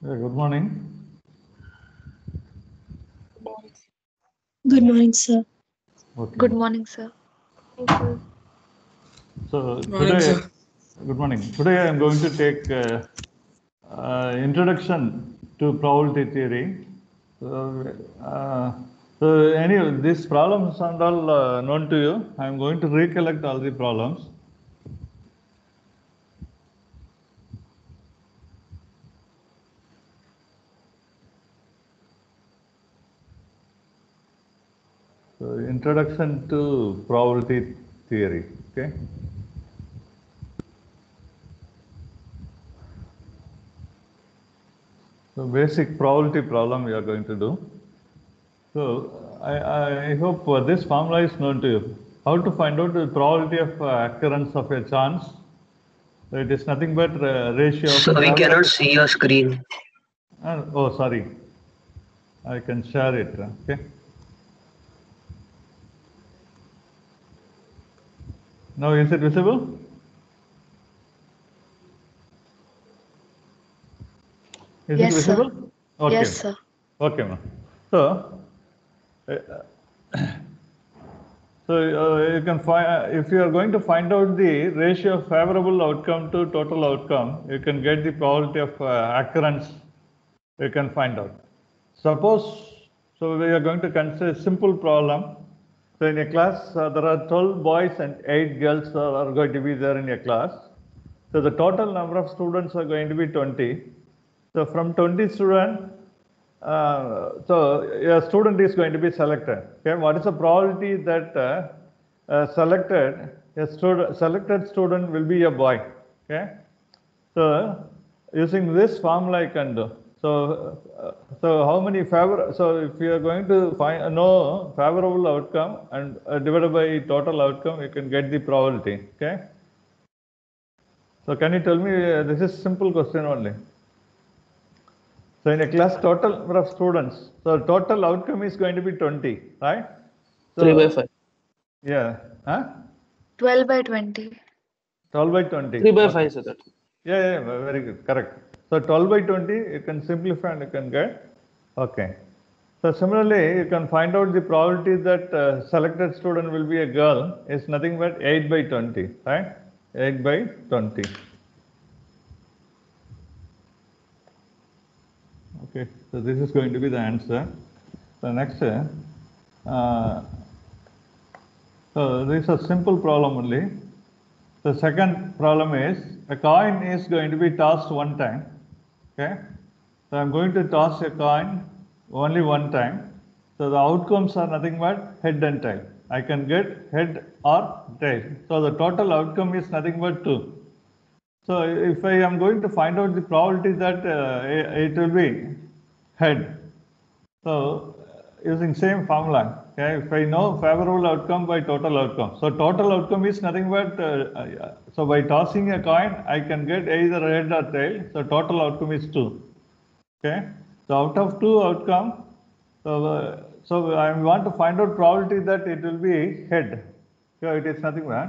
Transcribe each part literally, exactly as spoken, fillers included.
Yeah, good morning. Good morning, sir. Okay. Good morning, sir. So Good morning, today, sir. good morning. Today I am going to take uh, uh, introduction to probability theory. So, uh, so any of these problems are all uh, known to you. I am going to recollect all the problems. So introduction to probability theory. Okay. So basic probability problem we are going to do. So I, I hope uh, this formula is known to you. How to find out the probability of uh, occurrence of a chance? So it is nothing but uh, ratio. So we cannot see your screen. Uh, oh, sorry. I can share it. Okay. Now is it visible? Is Yes, it sir. visible? Okay. Yes, sir. Okay, ma'am. So, uh, so uh, you can find uh, if you are going to find out the ratio of favorable outcome to total outcome, you can get the probability of uh, occurrence. You can find out. Suppose, so we are going to consider a simple problem. So in a class, uh, there are twelve boys and eight girls are, are going to be there in a class. So the total number of students are going to be twenty. So from twenty students, uh, so a student is going to be selected. Okay, what is the probability that uh, uh, selected a student selected student will be a boy? Okay, so using this formula I can do. So, uh, so how many favor? So if you are going to find uh, know favorable outcome and uh, divided by total outcome, you can get the probability. Okay. So can you tell me? Uh, this is simple question only. So in a class, total number of students. So total outcome is going to be twenty, right? So, three by five. Yeah. Huh? twelve by twenty. twelve by twenty. three by Okay. five, sir. That. Yeah, yeah, very good. Correct. So twelve by twenty, you can simplify and you can get. Okay. So similarly, you can find out the probability that uh, selected student will be a girl is nothing but eight by twenty, right? eight by twenty. Okay. So this is going to be the answer. So next, uh, so this is a simple problem only. The second problem is a coin is going to be tossed one time. Okay. So I'm going to toss a coin only one time. So the outcomes are nothing but head and tail. I can get head or tail. So the total outcome is nothing but two. So if I am going to find out the probability that uh, it will be head. So using same formula, okay, if I know favorable outcome by total outcome. So total outcome is nothing but, uh, so by tossing a coin, I can get either head or tail. So total outcome is two. Okay. So out of two outcome, so, uh, so I want to find out probability that it will be head. So it is nothing but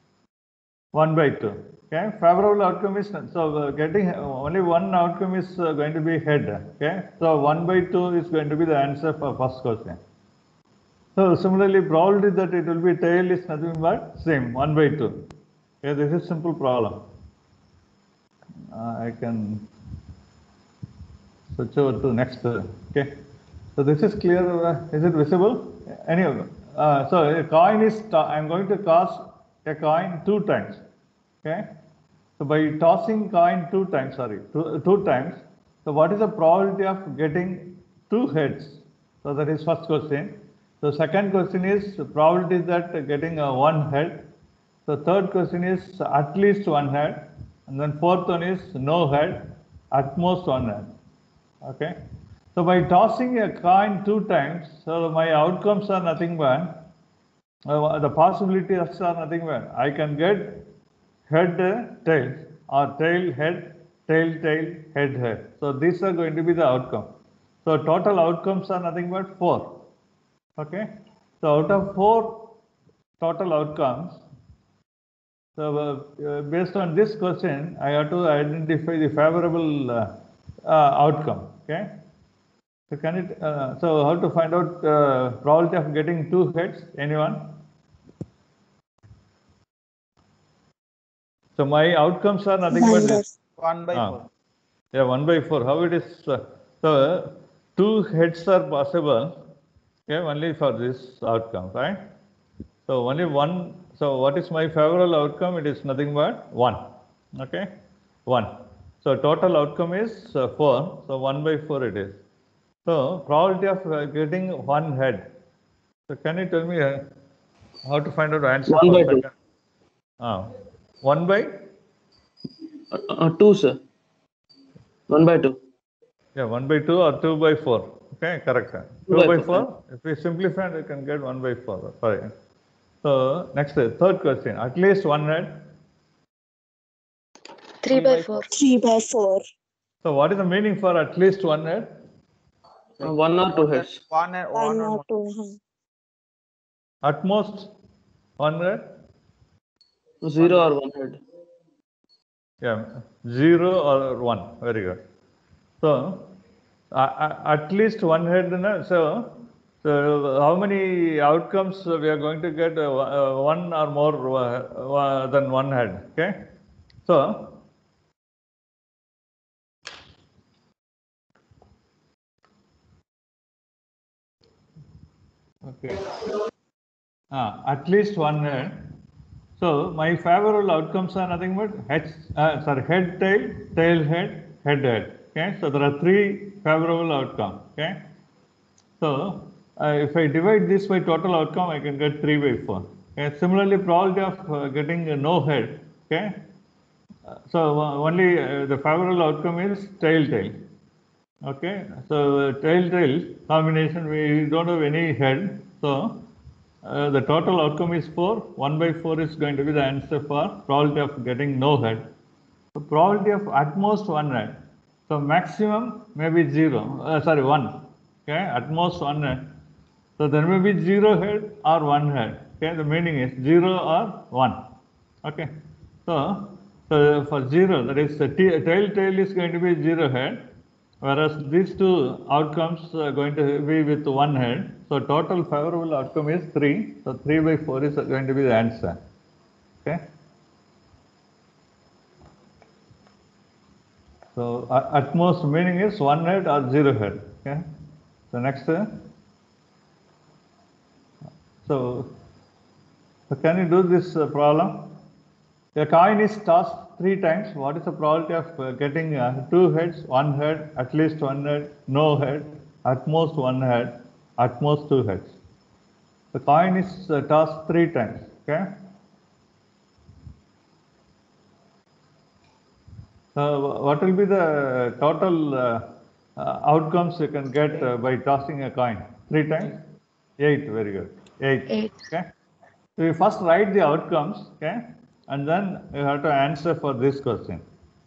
one by two. Okay. Favorable outcome is, so uh, getting only one outcome is uh, going to be head. Okay. So one by two is going to be the answer for first question. So similarly, probability that it will be tail is nothing but same, one by two. Okay. This is simple problem. Uh, I can switch over to next. Uh, okay. So this is clear. Uh, is it visible? Anyway, uh, so a coin is, I'm going to toss a coin two times. Okay. So by tossing coin two times, sorry, two, two times. So what is the probability of getting two heads? So that is first question. So second question is probability that getting a one head. So third question is at least one head. And then fourth one is no head, at most one head. Okay. So by tossing a coin two times, so my outcomes are nothing but, uh, the possibilities are nothing but, I can get head, tail, or tail, head, tail, tail, head, head. So these are going to be the outcome. So total outcomes are nothing but four. Okay. So out of four total outcomes, so uh, uh, based on this question, I have to identify the favorable uh, uh, outcome. Okay. So can it? Uh, so how to find out uh, probability of getting two heads? Anyone? So my outcomes are nothing but this. one by Ah. four. Yeah, one by four. How it is? Uh, so two heads are possible. Okay, only for this outcome, right? So only one. So what is my favorable outcome? It is nothing but one. Okay, one. So total outcome is uh, four. So one by four it is. So probability of uh, getting one head. So can you tell me uh, how to find out the answer One for by two. second? Ah, one by Uh, uh, two, sir. One by two. yeah, one by two or two by four. Okay, correct. Two Two by by four. four. If we simplify, we can get one by four. Sorry. So next, uh, third question. At least one head. three by four. three by four. So what is the meaning for at least one head? Uh, one or two heads. One and One one or or two. huh. At most one head. Zero or one head. Yeah, zero or one. Very good. So uh, uh, at least one head. No? So so how many outcomes we are going to get? Uh, uh, one or more uh, uh, than one head. Okay. So okay. Ah, at least one head. So my favorable outcomes are nothing but head, uh, sorry, head, tail, tail, head, head, head. Okay. So there are three favorable outcomes. Okay. So uh, if I divide this by total outcome, I can get three by four. Okay. Similarly, probability of uh, getting a no head. Okay. Uh, so uh, only uh, the favorable outcome is tail, tail. Okay. So uh, tail, tail combination, we don't have any head. So uh, the total outcome is four. one by four is going to be the answer for probability of getting no head. So probability of at most one head. So maximum may be zero. Uh, sorry, one. Okay, at most one head. So there may be zero head or one head. Okay, the meaning is zero or one. Okay. So, so for zero, that is the tail tail is going to be zero head, whereas these two outcomes are going to be with one head. So total favorable outcome is three. So three by four is going to be the answer. Okay. So uh, at most meaning is one head or zero head. Okay. So next. Uh, so, so can you do this uh, problem? A coin is tossed three times. What is the probability of uh, getting uh, two heads, one head, at least one head, no head, at most one head, at most two heads? The coin is uh, tossed three times. Okay. So what will be the total uh, uh, outcomes you can get uh, by tossing a coin? Three times? Eight. Very good. Eight. Eight. Okay. So you first write the outcomes. Okay. And then you have to answer for this question.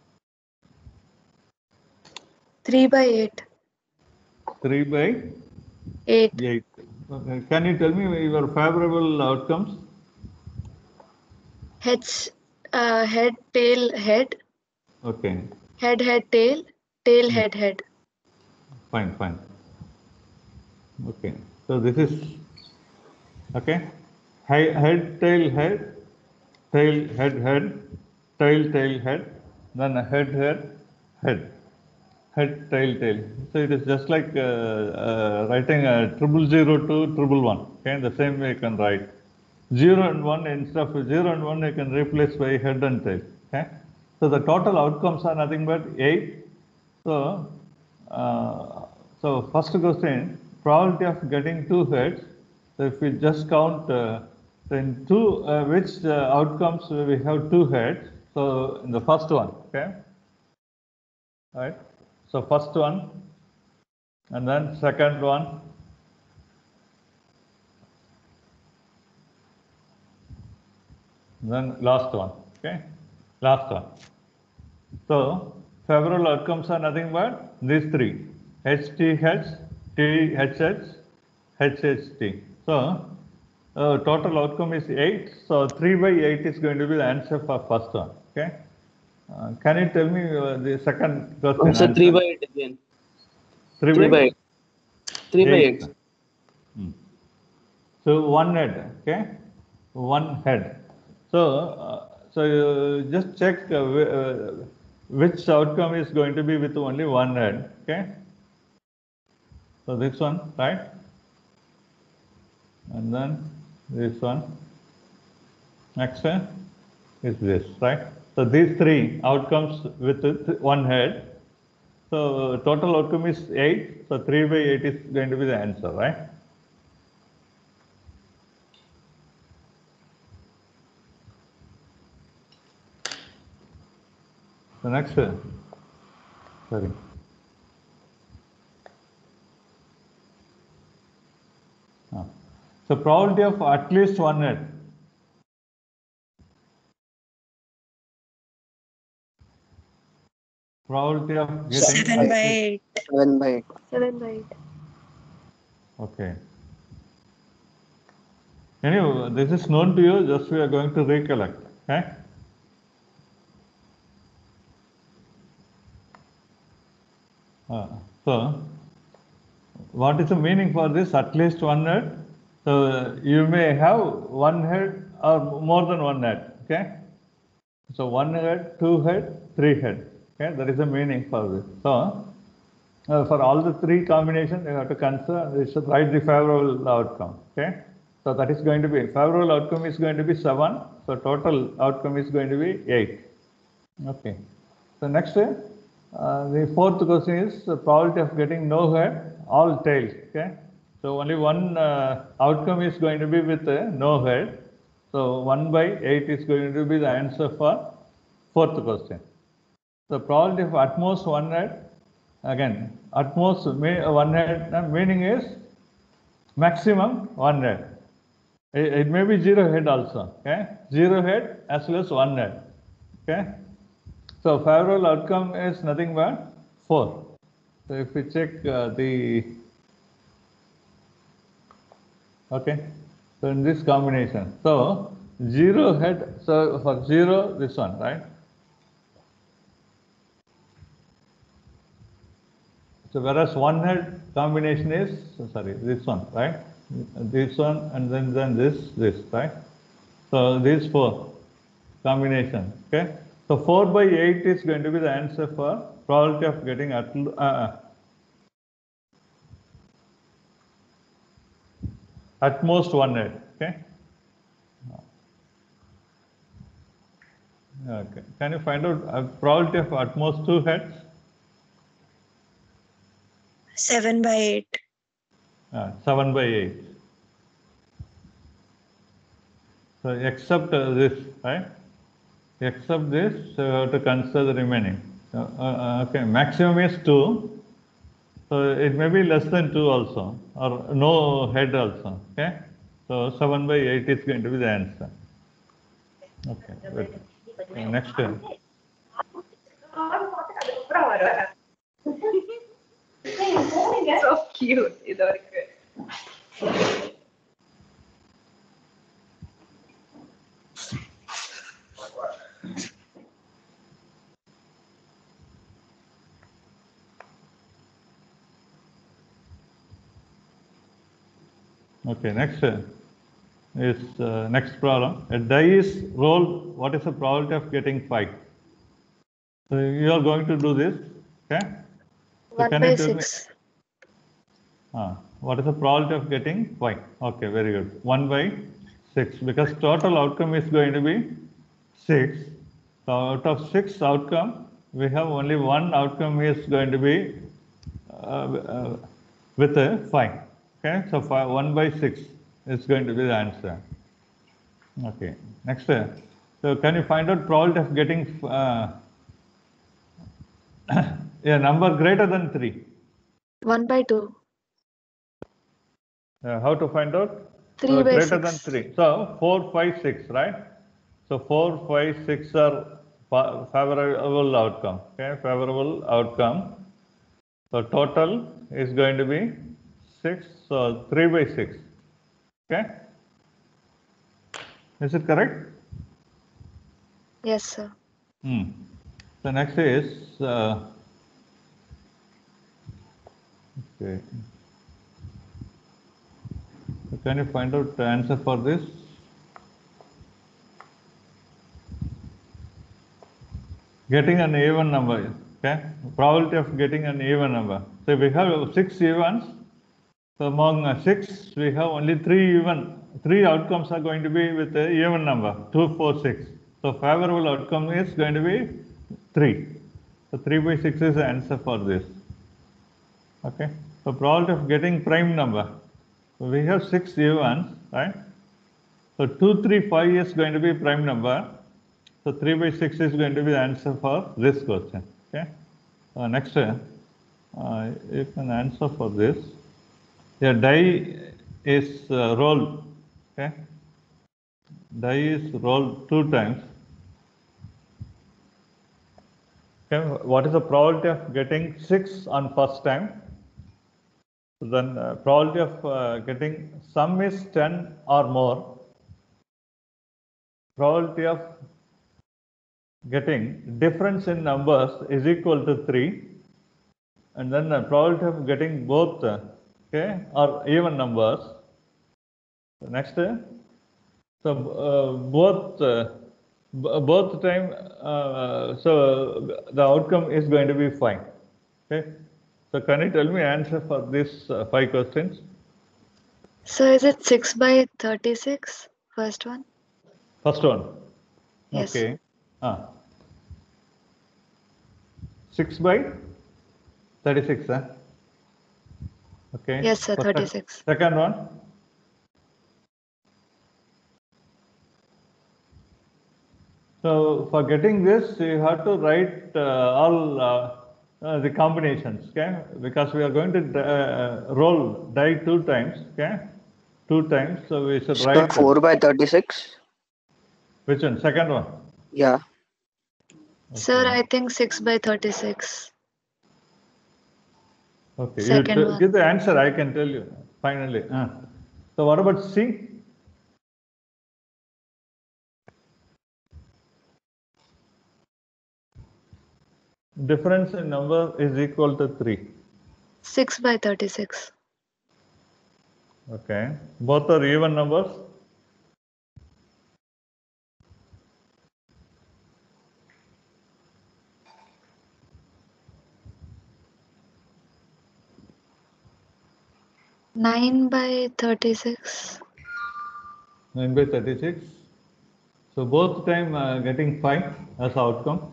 three by eight. three by eight. eight. Okay. Can you tell me your favorable outcomes? Heads, uh, head, tail, head. Okay. Head, head, tail. Tail, head, head. Fine, fine. Okay. So this is, okay. Head, tail, head. Tail, head, head. Tail, tail, head. Then head, head, head. Head, tail, tail. So it is just like uh, uh, writing a triple zero to triple one. Okay, the same way you can write zero and one instead of zero and one you can replace by head and tail. Okay, so the total outcomes are nothing but eight. So, uh, so first question, probability of getting two heads. So if we just count uh, in two, uh, which uh, outcomes we have two heads. So in the first one, okay, right. So first one, and then second one, then last one. Okay, last one. So favorable outcomes are nothing but these three: H T H, T H H, H H T. So uh, total outcome is eight. So three by eight is going to be the answer for first one. Okay. Uh, can you tell me uh, the second question? Um, so three answer? by eight again. Three, Three by by eight. Three by eight. Hmm. So one head, okay, one head. So, uh, so uh, just check uh, wh- uh, which outcome is going to be with only one head, okay. So this one, right, and then this one. Next uh, is this, right. So these three outcomes with th- one head. So total outcome is eight. So three by eight is going to be the answer, right? The next, uh, sorry. Ah. So probability of at least one head. Probability of getting Seven at by least- eight. Seven by eight. Seven by eight. Okay. Anyway, this is known to you, just we are going to recollect, okay? Uh, so, what is the meaning for this? At least one head. So, you may have one head or more than one head, okay? So, one head, two head, three head, okay? That is the meaning for this. So, uh, for all the three combinations, you have to consider, you should write the favorable outcome, okay? So, that is going to be, favorable outcome is going to be seven. So, total outcome is going to be eight. Okay. So next, uh, the fourth question is the probability of getting no head, all tails. Okay. So only one uh, outcome is going to be with uh, no head. So one by eight is going to be the answer for fourth question. The probability of at most one head, again, at most one head, uh, meaning is maximum one head. It, it may be zero head also. Okay. Zero head as well as one head. Okay. So favorable outcome is nothing but four. So if we check uh, the, okay, so in this combination, so zero head, so for zero, this one, right? So whereas one head combination is, sorry, this one, right? This one and then, then this, this, right? So these four combination, okay? So four by eight is going to be the answer for probability of getting at, uh, at most one head, okay? Okay. Can you find out a probability of at most two heads? Seven by eight. Uh, seven by eight. So except uh, this, right? Except this, so you have to consider the remaining. Uh, uh, okay, maximum is two. So it may be less than two also, or no head also. Okay. So seven by eight is going to be the answer. Okay. Good. Okay, next. uh, So cute. இதற்கு. Okay, next uh, is uh, next problem. A die is rolled. What is the probability of getting five? So you are going to do this, okay? So One can by you tell me, six. ah, what is the probability of getting five? Okay, very good. one by six, because total outcome is going to be six. So out of six outcome, we have only one outcome is going to be uh, uh, with a five. Okay, so five, one by six is going to be the answer. Okay, next. uh, So can you find out probability of getting uh, a number greater than three? One by two. Uh, how to find out? Three Uh, by greater six. than three. So four, five, six, right? So four, five, six are fa- favorable outcome. Okay, favorable outcome. So total is going to be six. So three by six. Okay. Is it correct? Yes, sir. Hmm. The next is, uh, okay. So can you find out the answer for this? Getting an even number, okay? Probability of getting an even number. So we have six evens. So among uh, six, we have only three even. Three outcomes are going to be with an even number, two, four, six. So favorable outcome is going to be three. So three by six is the answer for this. Okay. So probability of getting prime number. So we have six evens, right? So two, three, five is going to be prime number. So three by six is going to be the answer for this question. Okay. Uh, next, uh, you can answer for this. A die is uh, rolled. Okay. Die is rolled two times. Okay. What is the probability of getting six on first time? So then uh, probability of uh, getting sum is ten or more. Probability of getting difference in numbers is equal to three, and then the probability of getting both uh, okay or even numbers. So next, uh, so uh, both uh, both time uh, so the outcome is going to be fine. Okay, so can you tell me answer for this uh, five questions? So is it six by thirty-six? First one? First one. Yes. Okay. Ah. six by thirty-six, huh? Okay. Yes, sir, For sec- thirty-six. Second one. So for getting this, you have to write uh, all uh, uh, the combinations, okay? Because we are going to uh, roll die two times, okay? Two times, so we should Sir, write four by thirty-six. which one? Second one. Yeah. Sir, Okay. I think six by thirty-six. Okay. You Second t- one. give the answer. I can tell you finally. Uh. So what about C? Difference in number is equal to three. six by thirty-six. Okay. Both are even numbers. nine by thirty-six. nine by thirty-six. So both time uh, getting five as outcome.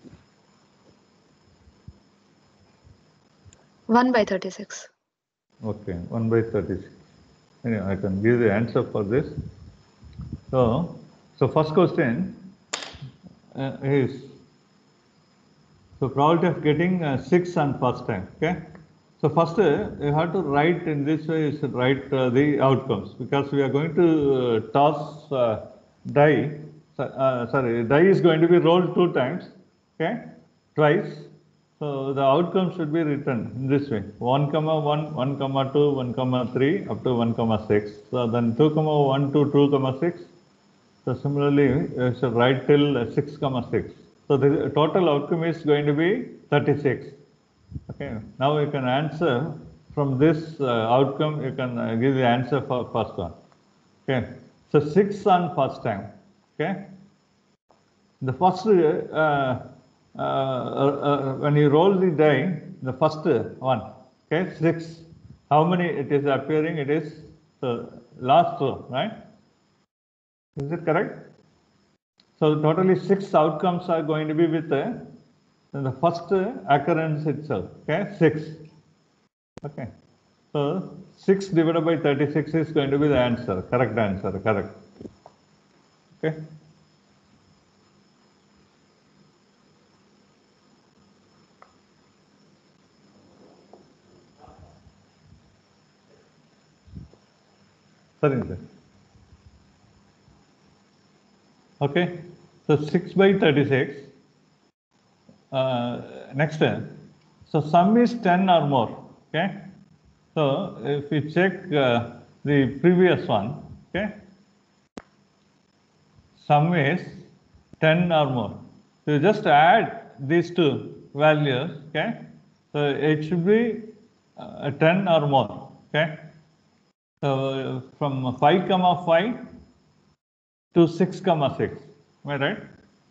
one by thirty-six. Okay, one by thirty-six. Anyway, I can give the answer for this. So, so first question uh, is, so probability of getting uh, six on first time, okay? So first uh, you have to write in this way, you should write uh, the outcomes, because we are going to uh, toss uh, die, uh, sorry, die is going to be rolled two times, okay? Twice. So the outcome should be written in this way: one comma one, one comma two, one comma three, up to one comma six. So then two comma one to two comma six. So similarly, you should write till six comma six. So the total outcome is going to be thirty-six. Okay. Now you can answer from this uh, outcome. You can uh, give the answer for first one. Okay. So six on first time. Okay. The first uh, uh, uh, when you roll the die, the first one, okay, six. How many it is appearing? It is the last row, right? Is it correct? So totally six outcomes are going to be with uh, the first occurrence itself. Okay, six. Okay. So six divided by thirty-six is going to be the answer. Correct answer. Correct. Okay. Sorry, sir. Okay, so six by thirty-six. Uh, next, so sum is ten or more. Okay, so if we check uh, the previous one, okay, sum is ten or more. So you just add these two values, okay, so it should be uh, ten or more, okay. So uh, from five comma five to six comma six, am I right?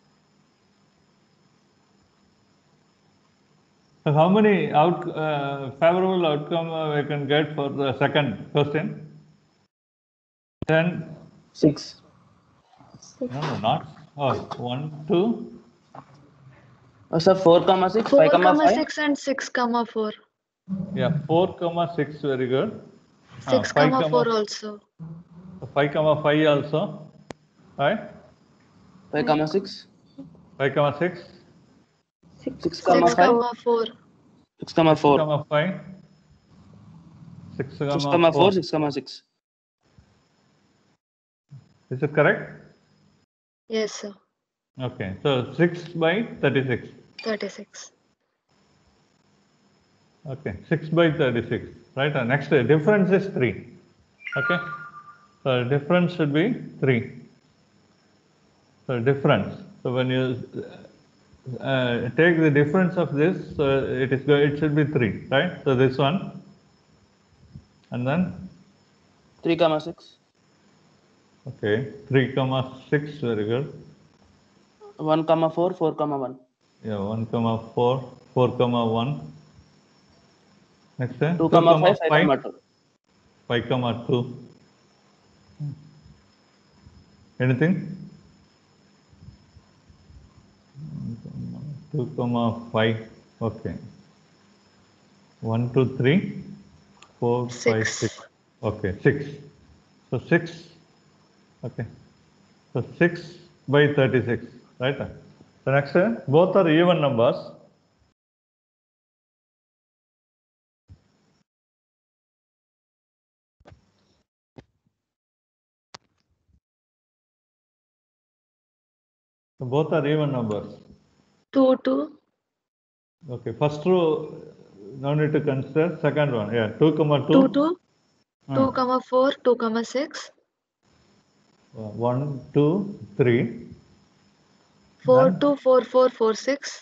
So how many out uh, favorable outcome uh, we can get for the second question? ten. Six. No, no, not. Oh, one, two. Uh, sir, four comma six, four five comma comma five. six and six comma four. Yeah, four comma six. Very good. Ah, Six five comma four comma also. five comma five also. Right? Five comma six. Five comma six. Six comma Six five. comma four. Six comma Six four. comma five. Six Six comma comma four. four. Six comma six. Is it correct? Yes, sir. Okay. So six by thirty-six. thirty-six. Okay. Six by thirty-six. Right. And next uh, difference is three. Okay. So difference should be three. So difference. So when you uh, take the difference of this, so it is go- it should be three, right? So this one, and then Three comma six. okay, three comma six. Very good. One comma four. Four comma one. Yeah, one comma four, four comma one. Next one, Two comma five. Five comma two. five comma two. Anything? Two comma five. Okay. One, two, three, four, five, Six. six. Okay, six. So six. Okay. So six by thirty-six, right? So next, uh, both are even numbers. So both are even numbers. Two two. Okay, first row, no need to consider. Second one, yeah, two comma two. Two two. Hmm. Two comma four. Two comma six. Uh, one, two, three. Four Then two four four four six.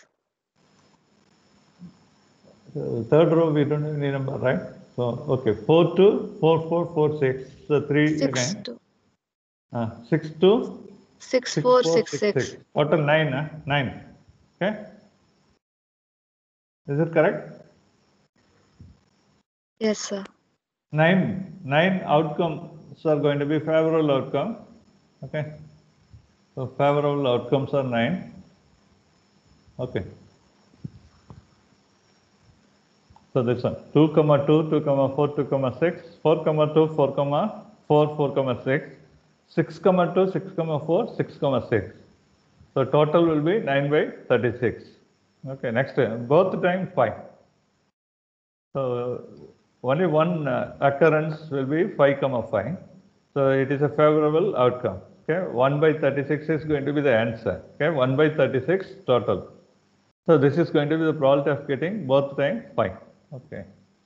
uh, third row we don't have any number, right? So okay, four two, four four four six. So three Six again. two. Uh, six two, Six six four four six six six. six. Total nine, uh, nine. Okay. Is it correct? Yes, sir. Nine, nine outcomes are going to be favorable outcome. Okay. So favorable outcomes are nine. Okay. So this one, two comma two, two comma four, two comma six, four comma two, four comma four, four comma six, six comma two, six comma four, six comma six. So total will be nine by thirty-six. Okay, next both time five. So only one uh, occurrence will be five comma five. So it is a favorable outcome. Okay, one by thirty-six is going to be the answer. Okay, one by thirty-six total. So this is going to be the probability of getting both time five. Okay.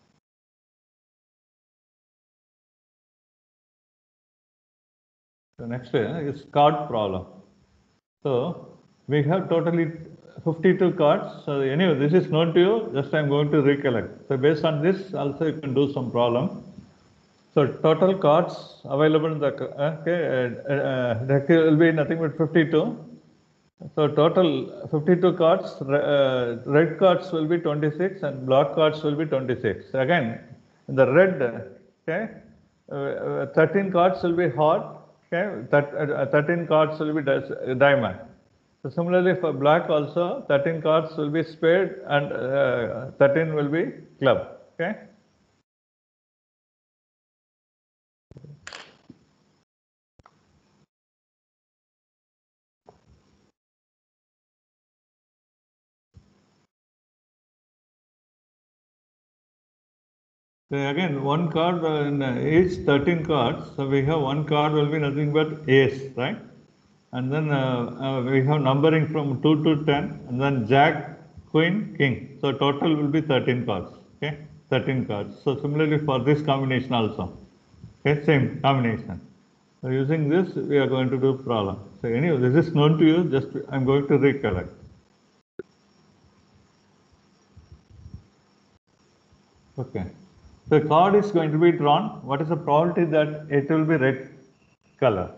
So next uh, is card problem. So we have totally fifty-two cards. So anyway, this is known to you. Just I'm going to recollect. So based on this, also you can do some problem. So total cards available in the okay, uh, uh, deck will be nothing but fifty-two. So total fifty-two cards. Uh, red cards will be twenty-six and black cards will be twenty-six. Again, in the red, okay, uh, thirteen cards will be hot. Okay, that uh, thirteen cards will be diamond. So similarly for black also, thirteen cards will be spade and uh, thirteen will be club. Okay. So again, one card uh, in uh, each thirteen cards. So we have one card will be nothing but ace, right? And then uh, uh, we have numbering from two to ten, and then jack, queen, king. So total will be thirteen cards. Okay, thirteen cards. So similarly for this combination also. Okay, same combination. So using this, we are going to do problem. So anyway, this is known to you. Just I'm going to recollect. Okay. The card is going to be drawn. What is the probability that it will be red color?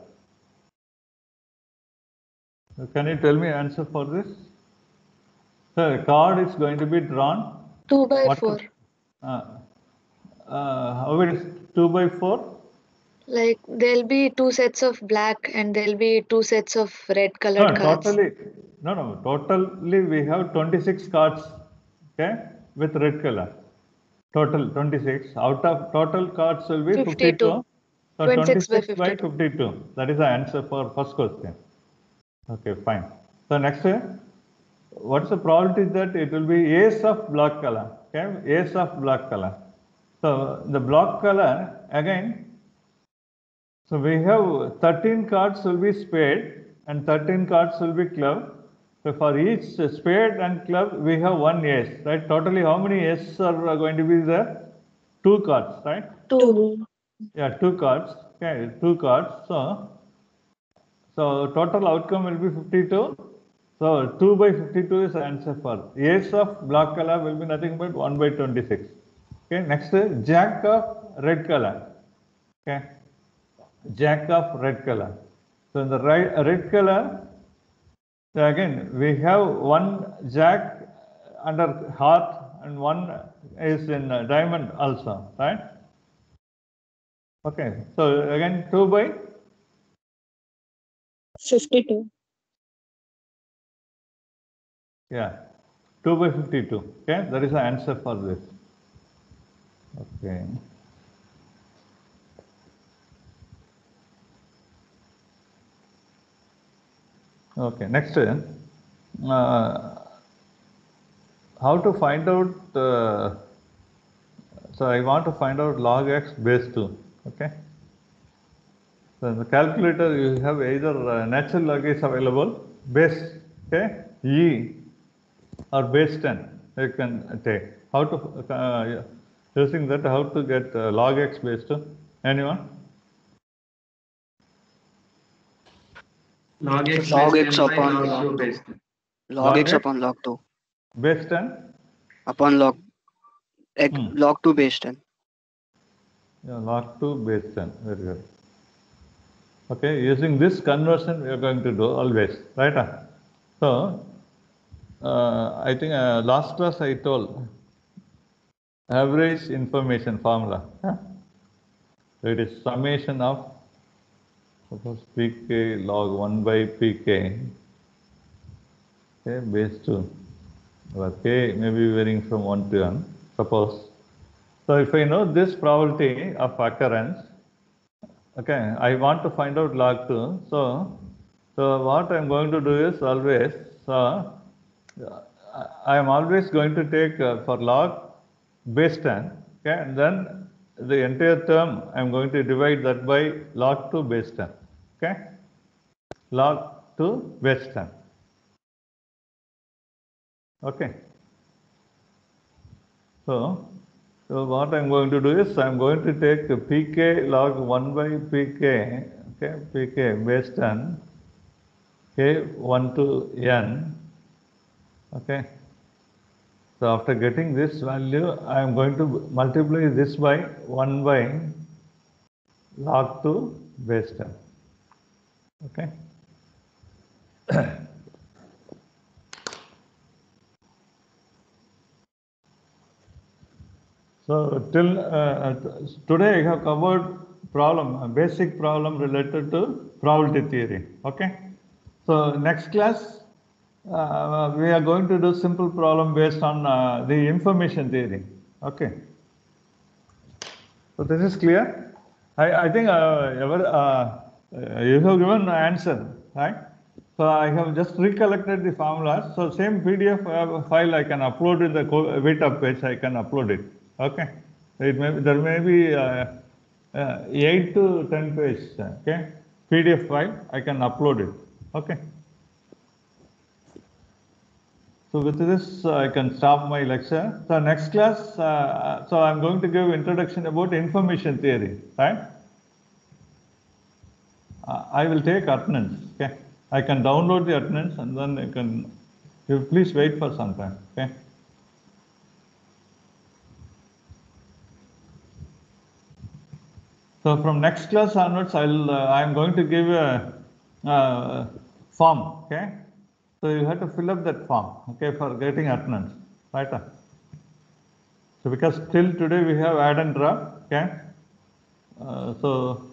Can you tell me answer for this? The card is going to be drawn. two by What four. Uh, uh, how it is two by four? Like there'll be two sets of black and there'll be two sets of red No, colored cards. totally. No, no. Totally, we have twenty-six cards. Okay, with red color. Total twenty-six. Out of total cards will be fifty-two. fifty-two. So twenty-six by twenty-six by fifty-two. fifty-two. That is the answer for first question. Okay, fine. So next, uh, what's the probability that it will be ace of black color? Okay, ace of black color. So the black color again. So we have thirteen cards will be spade and thirteen cards will be club. So for each spade and club, we have one ace, right? Totally, how many aces are going to be there? Two cards, right? Two. Yeah, two cards. Okay, two cards. So, so total outcome will be fifty-two. So two by fifty-two is the answer for ace of black color will be nothing but one by twenty-six. Okay, next is jack of red color. Okay, jack of red color. So in the right red color, so again we have one jack under heart and one is in diamond also, right? Okay, so again two by fifty-two. yeah, two by fifty-two. Okay, that is the answer for this. Okay. Okay, next, uh, how to find out, uh, so I want to find out log x base two, okay. So in the calculator you have either uh, natural log is available, base, okay, e or base ten you can take. How to, uh, using that, how to get uh, log x base two, anyone? Log x, Log base x ten by upon log log two two. base ten. Log Log x x upon log two. base ten? Upon log x, Hmm. log two base ten. Yeah, log two base ten, very good. Okay, using this conversion we are going to do always, right? So, uh, I think uh, last class I told average information formula. Huh? It is summation of, suppose pk log one by pk, okay, base two, where k may be varying from one to n, suppose. So if I know this probability of occurrence, okay, I want to find out log two. So, so what I'm going to do is always, so I am always going to take uh, for log base ten, okay, and then the entire term I'm going to divide that by log two base ten, okay, log two base ten, okay. So, so what I'm going to do is I'm going to take pk log one by pk, okay, pk base ten, k one to n, okay. So after getting this value, I am going to multiply this by one by log two base ten, okay. So till uh, today I have covered problem, a basic problem related to probability theory, okay. So next class uh, we are going to do simple problem based on uh, the information theory, okay. So this is clear. I, I think uh, ever, uh, you have given the answer, right? So I have just recollected the formulas. So same P D F file I can upload in the GitHub page. I can upload it. Okay. It may be, there may be uh, uh, eight to ten pages. Okay. P D F file I can upload it. Okay. So with this, uh, I can stop my lecture. So next class, uh, so I'm going to give introduction about information theory, right? Uh, I will take attendance, okay? I can download the attendance and then I can, you please wait for some time, okay? So from next class onwards, I'll uh, I'm going to give a uh, form. Okay. So you have to fill up that form. Okay, for getting attendance. Right. So because till today we have add and drop. Okay. Uh, so